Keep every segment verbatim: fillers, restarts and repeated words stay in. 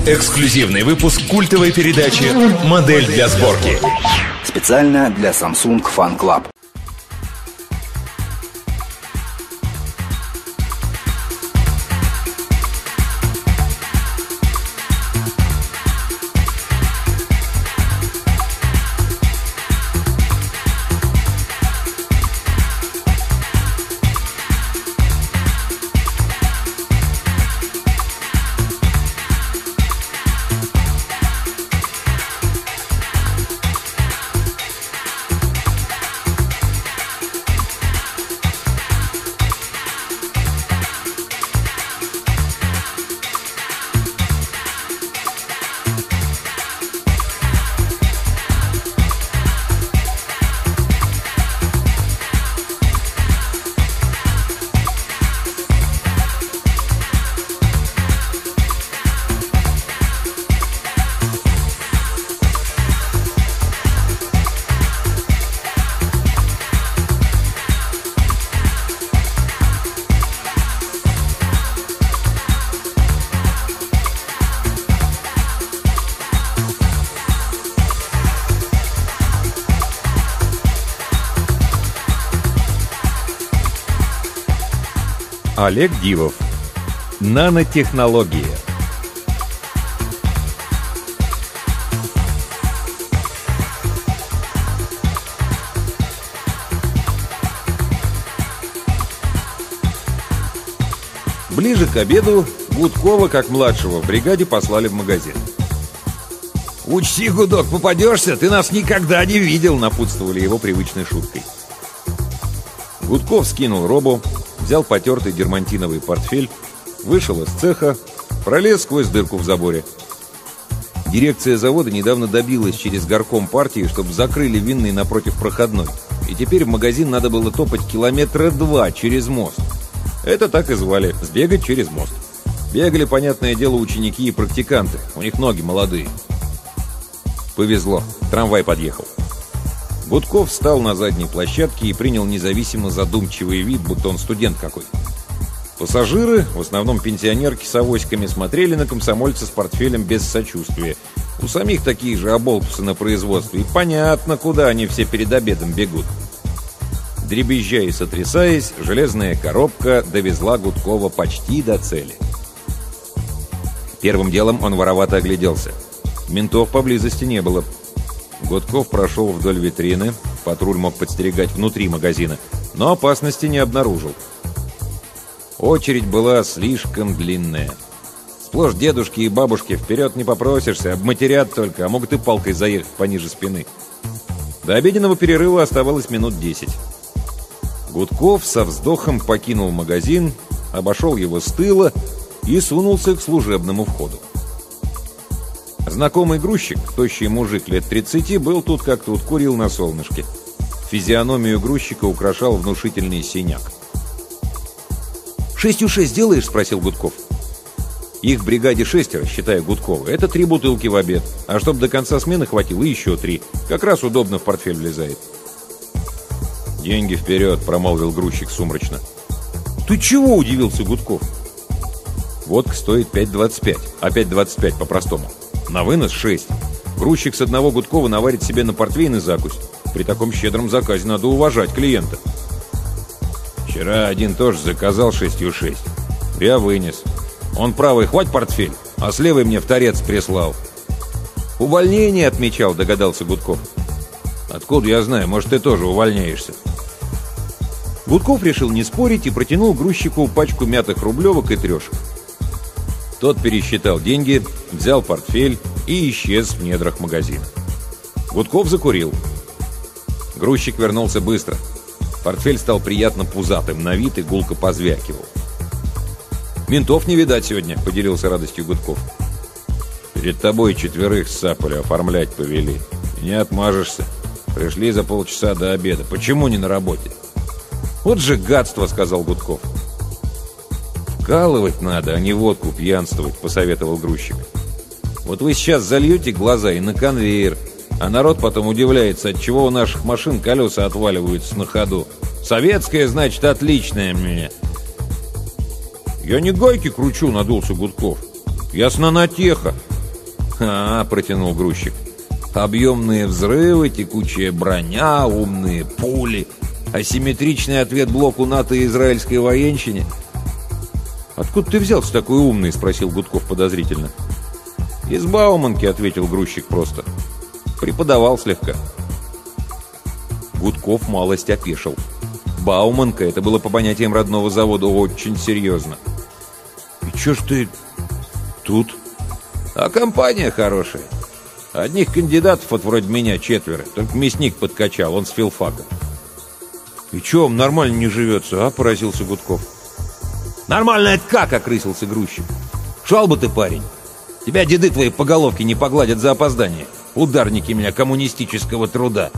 Эксклюзивный выпуск культовой передачи «Модель для сборки». Специально для Samsung Fan Club. Олег Дивов. Нанотехнология. Ближе к обеду Гудкова, как младшего в бригаде, послали в магазин. «Учти, Гудок, попадешься, ты нас никогда не видел», — напутствовали его привычной шуткой. Гудков скинул робу, взял потертый дермантиновый портфель, вышел из цеха, пролез сквозь дырку в заборе. Дирекция завода недавно добилась через горком партии, чтобы закрыли винный напротив проходной. И теперь в магазин надо было топать километра два через мост. Это так и звали — сбегать через мост. Бегали, понятное дело, ученики и практиканты. У них ноги молодые. Повезло. Трамвай подъехал. Гудков встал на задней площадке и принял независимо задумчивый вид, будто он студент какой. Пассажиры, в основном пенсионерки с авоськами, смотрели на комсомольца с портфелем без сочувствия. У самих такие же оболтусы на производстве, и понятно, куда они все перед обедом бегут. Дребезжа и сотрясаясь, железная коробка довезла Гудкова почти до цели. Первым делом он воровато огляделся. Ментов поблизости не было. Гудков прошел вдоль витрины, патруль мог подстерегать внутри магазина, но опасности не обнаружил. Очередь была слишком длинная. Сплошь дедушки и бабушки, вперед не попросишься, обматерят только, а могут и палкой заехать пониже спины. До обеденного перерыва оставалось минут десять. Гудков со вздохом покинул магазин, обошел его с тыла и сунулся к служебному входу. Знакомый грузчик, тощий мужик лет тридцати, был тут как тут, курил на солнышке. Физиономию грузчика украшал внушительный синяк. «Шестью шесть делаешь?» — спросил Гудков. Их в бригаде шестеро, считая Гудкова. Это три бутылки в обед. А чтоб до конца смены хватило, еще три. Как раз удобно в портфель влезает. «Деньги вперед!» — промолвил грузчик сумрачно. «Ты чего?» — удивился Гудков. «Водка стоит пять двадцать пять, а пять двадцать пять по-простому. На вынос шесть. Грузчик с одного Гудкова наварит себе на портвейн и закусь. При таком щедром заказе надо уважать клиента». «Вчера один тоже заказал шестью шесть. Я вынес. Он правый хвать портфель, а с левой мне в торец прислал». «Увольнение отмечал», — догадался Гудков. «Откуда я знаю? Может, ты тоже увольняешься?» Гудков решил не спорить и протянул грузчику пачку мятых рублевок и трешек. Тот пересчитал деньги, взял портфель и исчез в недрах магазина. Гудков закурил. Грузчик вернулся быстро. Портфель стал приятно пузатым на вид и гулко позвякивал. «Ментов не видать сегодня», — поделился радостью Гудков. «Перед тобой четверых сцапали, оформлять повели. Не отмажешься. Пришли за полчаса до обеда. Почему не на работе?» «Вот же гадство», — сказал Гудков. «Вкалывать надо, а не водку пьянствовать», — посоветовал грузчик. «Вот вы сейчас зальете глаза и на конвейер, а народ потом удивляется, от чего у наших машин колеса отваливаются на ходу. Советская, значит, отличная мне». «Я не гайки кручу», — надулся Гудков. «Я с нанотеха. «А, — протянул грузчик, — объемные взрывы, текучая броня, умные пули, асимметричный ответ блоку НАТО и израильской военщине». «Откуда ты взялся такой умный?» — спросил Гудков подозрительно. «Из Бауманки», — ответил грузчик просто. «Преподавал слегка». Гудков малость опешил. Бауманка — это было по понятиям родного завода очень серьезно. «И чё ж ты тут?» «А компания хорошая. Одних кандидатов вот вроде меня четверо. Только мясник подкачал, он с филфака». «И чё вам нормально не живется, а?» — поразился Гудков. «Нормально это как?» — окрысился грузчик. «Шел бы ты, парень. Тебя деды твои по головке не погладят за опоздание. Ударники меня коммунистического труда».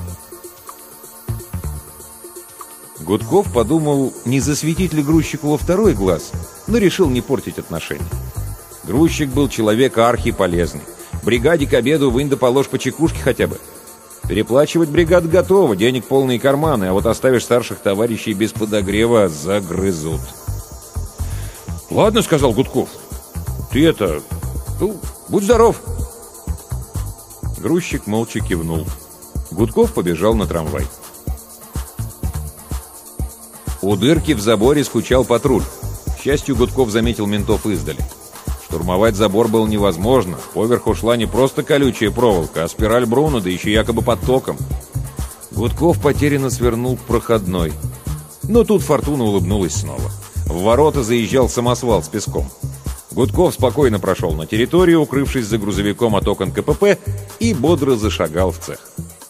Гудков подумал, не засветить ли грузчику во второй глаз, но решил не портить отношения. Грузчик был человек архиполезный. Бригаде к обеду вынь да положь по чекушке хотя бы. Переплачивать бригад готово, денег полные карманы, а вот оставишь старших товарищей без подогрева — загрызут. «Ладно, — сказал Гудков, — ты это... ну, будь здоров». Грузчик молча кивнул. Гудков побежал на трамвай. У дырки в заборе скучал патруль. К счастью, Гудков заметил ментов издали. Штурмовать забор было невозможно. Поверху шла не просто колючая проволока, а спираль Бруно, да еще якобы под током. Гудков потерянно свернул к проходной. Но тут фортуна улыбнулась снова. В ворота заезжал самосвал с песком. Гудков спокойно прошел на территорию, укрывшись за грузовиком от окон КПП, и бодро зашагал в цех.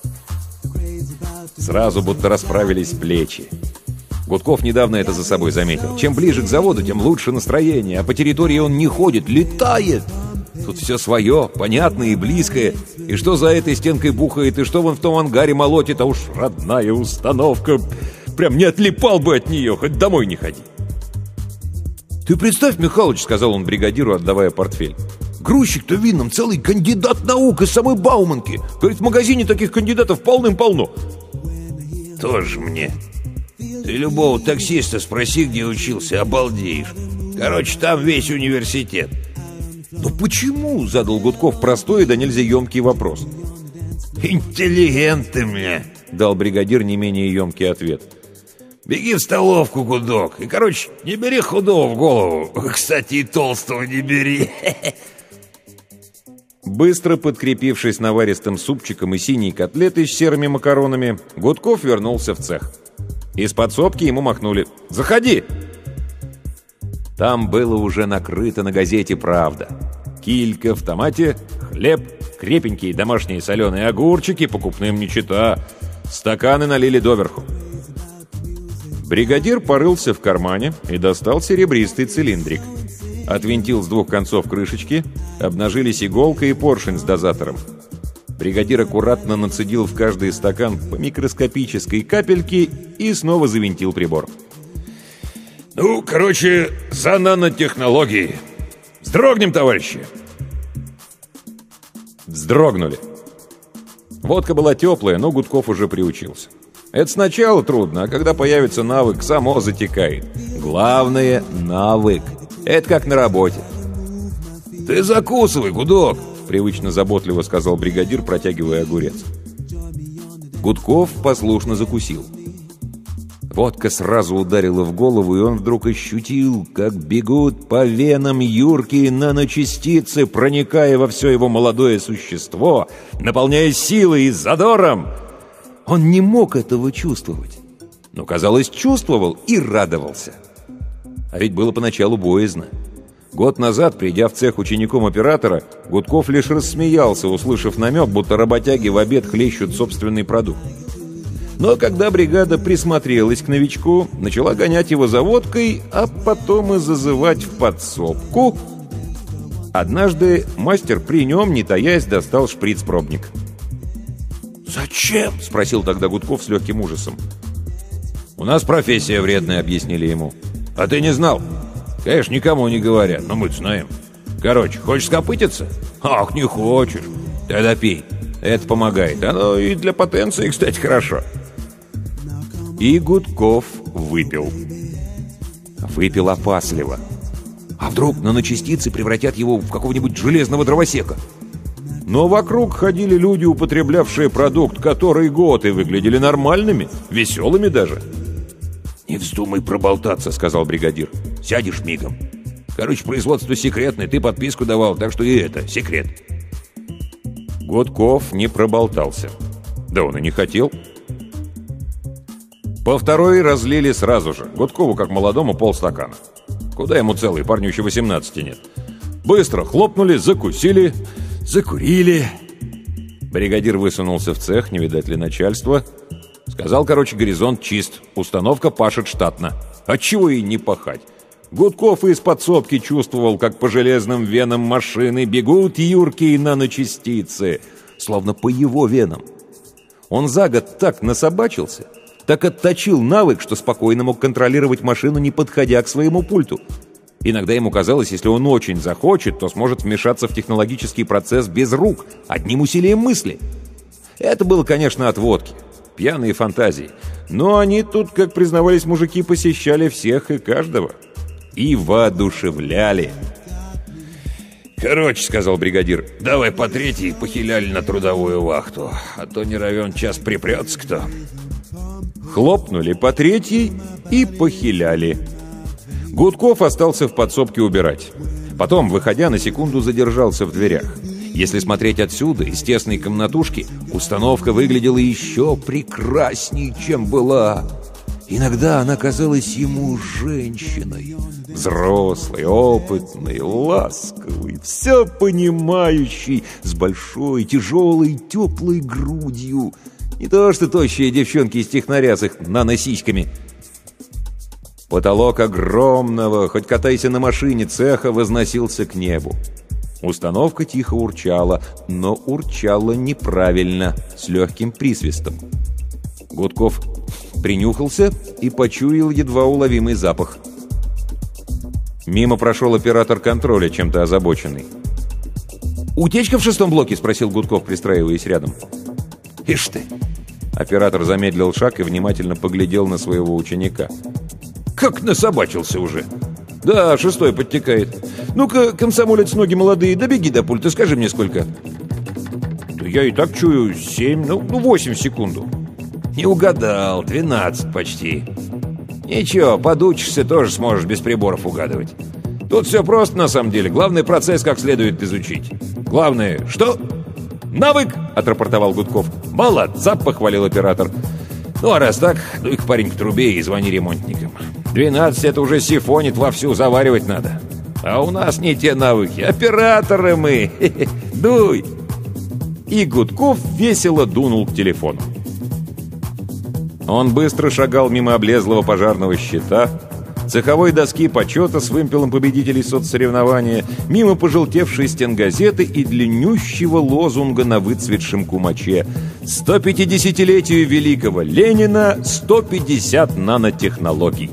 Сразу будто расправились плечи. Гудков недавно это за собой заметил. Чем ближе к заводу, тем лучше настроение, а по территории он не ходит, летает. Тут все свое, понятное и близкое. И что за этой стенкой бухает, и что вон в том ангаре молотит, а уж родная установка. Прям не отлипал бы от нее, хоть домой не ходи. «Ты представь, Михалыч, — сказал он бригадиру, отдавая портфель, — грузчик-то винном целый кандидат наук из самой Бауманки. Говорит, в магазине таких кандидатов полным-полно». «Тоже мне. Ты любого таксиста спроси, где учился, обалдеешь. Короче, там весь университет». «Ну почему?» — задал Гудков простой и да нельзя емкий вопрос. «Интеллигент ты мне!» — дал бригадир не менее емкий ответ. «Беги в столовку, гудок, и, короче, не бери худого в голову. Кстати, и толстого не бери». Быстро подкрепившись наваристым супчиком и синей котлетой с серыми макаронами, Гудков вернулся в цех. Из подсобки ему махнули: «Заходи!» Там было уже накрыто на газете «Правда». Килька в томате, хлеб, крепенькие домашние соленые огурчики, покупным не чета. Стаканы налили доверху. Бригадир порылся в кармане и достал серебристый цилиндрик. Отвинтил с двух концов крышечки, обнажились иголка и поршень с дозатором. Бригадир аккуратно нацедил в каждый стакан по микроскопической капельке и снова завинтил прибор. «Ну, короче, за нанотехнологии. Вздрогнем, товарищи!» Вздрогнули. Водка была теплая, но Гудков уже приучился. Это сначала трудно, а когда появится навык, само затекает. Главное — навык. Это как на работе. «Ты закусывай, гудок!» — привычно заботливо сказал бригадир, протягивая огурец. Гудков послушно закусил. Водка сразу ударила в голову, и он вдруг ощутил, как бегут по венам юркие наночастицы, проникая во все его молодое существо, наполняя силой и задором. Он не мог этого чувствовать, но, казалось, чувствовал и радовался. А ведь было поначалу боязно. Год назад, придя в цех учеником оператора, Гудков лишь рассмеялся, услышав намек, будто работяги в обед хлещут собственный продукт. Но когда бригада присмотрелась к новичку, начала гонять его за водкой, а потом и зазывать в подсобку, однажды мастер при нем, не таясь, достал шприц-пробник. «Зачем?» — спросил тогда Гудков с легким ужасом. «У нас профессия вредная», — объяснили ему. «А ты не знал?» «Конечно, никому не говорят, но мы-то знаем. Короче, хочешь скопытиться?» «Ах, не хочешь. Тогда пей. Это помогает. Оно и для потенции, кстати, хорошо». И Гудков выпил. Выпил опасливо. А вдруг наночастицы превратят его в какого-нибудь железного дровосека? Но вокруг ходили люди, употреблявшие продукт который год, и выглядели нормальными, веселыми даже. «Не вздумай проболтаться», — сказал бригадир. «Сядешь мигом. Короче, производство секретное, ты подписку давал, так что и это секрет». Гудков не проболтался. Да он и не хотел. По второй разлили сразу же. Гудкову, как молодому, полстакана. Куда ему целый, парню еще восемнадцати нет. Быстро хлопнули, закусили, закурили. Бригадир высунулся в цех, не видать ли начальства. Сказал, короче, горизонт чист, установка пашет штатно. Отчего и не пахать. Гудков из подсобки чувствовал, как по железным венам машины бегут юркие наночастицы, словно по его венам. Он за год так насобачился, так отточил навык, что спокойно мог контролировать машину, не подходя к своему пульту. Иногда ему казалось, если он очень захочет, то сможет вмешаться в технологический процесс без рук, одним усилием мысли. Это было, конечно, от водки, пьяные фантазии. Но они тут, как признавались мужики, посещали всех и каждого. И воодушевляли. «Короче, — сказал бригадир, — давай по третьей похиляли на трудовую вахту, а то не равен час припрется кто». Хлопнули по третьей и похиляли. Гудков остался в подсобке убирать. Потом, выходя, на секунду задержался в дверях. Если смотреть отсюда, из тесной комнатушки, установка выглядела еще прекрасней, чем была. Иногда она казалась ему женщиной. Взрослой, опытной, ласковой, все понимающей, с большой, тяжелой, теплой грудью. Не то что тощие девчонки из технаря с их наносиськами. Потолок огромного, хоть катайся на машине, цеха возносился к небу. Установка тихо урчала, но урчала неправильно, с легким присвистом. Гудков принюхался и почуял едва уловимый запах. Мимо прошел оператор контроля, чем-то озабоченный. «Утечка в шестом блоке?» — спросил Гудков, пристраиваясь рядом. «Ишь ты!» Оператор замедлил шаг и внимательно поглядел на своего ученика. «Как насобачился уже!» «Да, шестой подтекает. Ну-ка, комсомолец, ноги молодые, добеги до пульта, скажи мне, сколько?» «Да я и так чую, семь, ну, ну восемь в секунду». «Не угадал, двенадцать почти». «Ничего, подучишься, тоже сможешь без приборов угадывать. Тут все просто на самом деле, главный процесс как следует изучить. Главное, что?» «Навык!» — отрапортовал Гудков. «Молодца!» — похвалил оператор. «Ну, а раз так, ну их парень к трубе и звони ремонтникам. двенадцать — это уже сифонит, вовсю заваривать надо. А у нас не те навыки, операторы мы! Хе-хе. Дуй!» И Гудков весело дунул к телефону. Он быстро шагал мимо облезлого пожарного щита, цеховой доски почета с вымпелом победителей соцсоревнования, мимо пожелтевшей стенгазеты и длиннющего лозунга на выцветшем кумаче: «сто пятидесятилетию великого Ленина, сто пятьдесят нанотехнологий».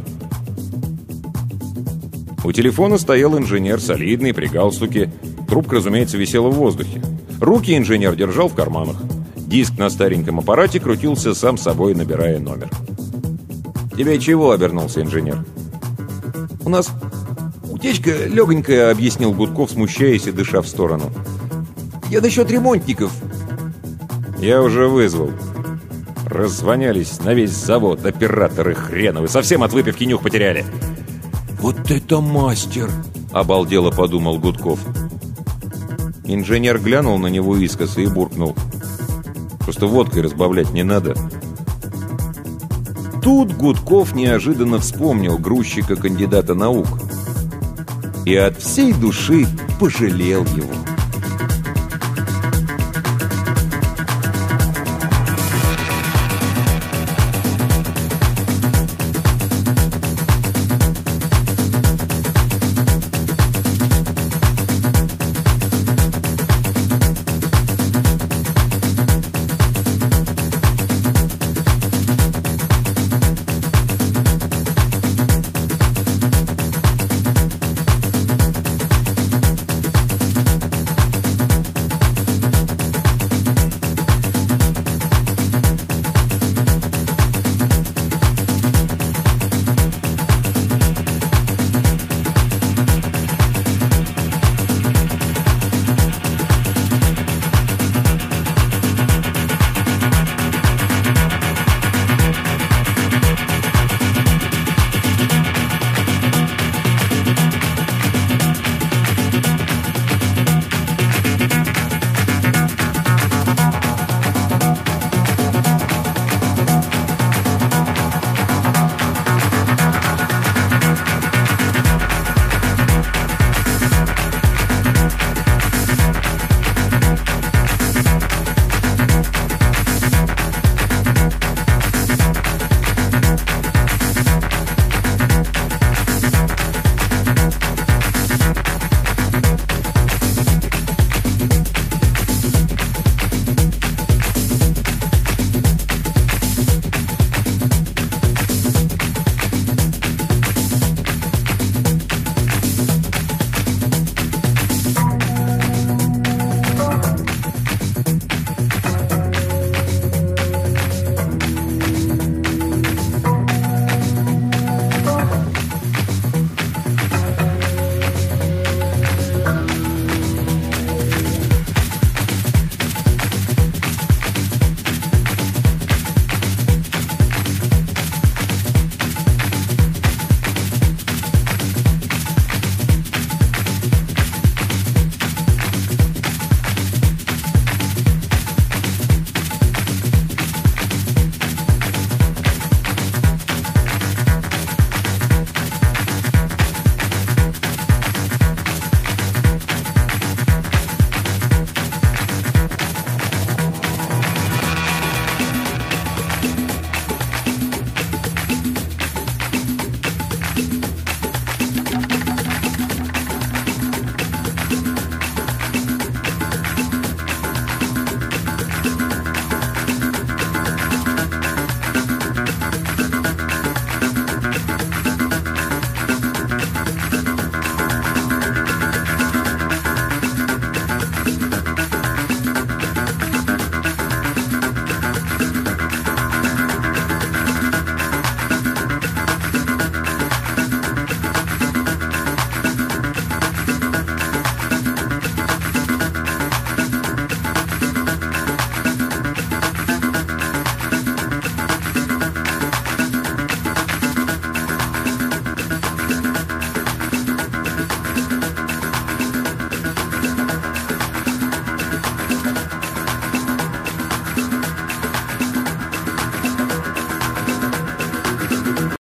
У телефона стоял инженер, солидный, при галстуке. Трубка, разумеется, висела в воздухе. Руки инженер держал в карманах. Диск на стареньком аппарате крутился сам собой, набирая номер. «Тебе чего?» — обернулся инженер. «У нас утечка легонькая», — объяснил Гудков, смущаясь и дыша в сторону. «Я насчет ремонтников». «Я уже вызвал». Раззвонялись на весь завод, операторы хреновы, совсем от выпивки нюх потеряли. «Вот это мастер!» — обалдело подумал Гудков. Инженер глянул на него искоса и буркнул: «Просто водкой разбавлять не надо». Тут Гудков неожиданно вспомнил грузчика-кандидата наук и от всей души пожалел его.